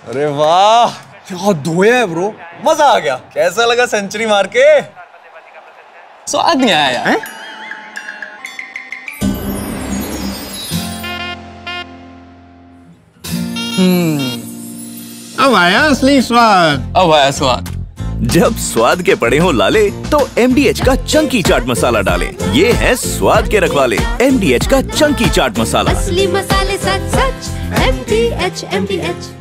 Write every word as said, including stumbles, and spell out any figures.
अरे वाह, क्या धोया है ब्रो, मजा आ गया। कैसा लगा सेंचुरी मार के? स्वाद नहीं आया यार। हम्म, अब आया असली स्वाद। अब आया स्वाद। जब स्वाद के पड़े हो लाले तो एम डी एच का चंकी चाट मसाला डालें। ये है स्वाद के रखवाले, एम डी एच का चंकी चाट मसाला। असली मसाले सच सच, एम डी एच एम डी एच।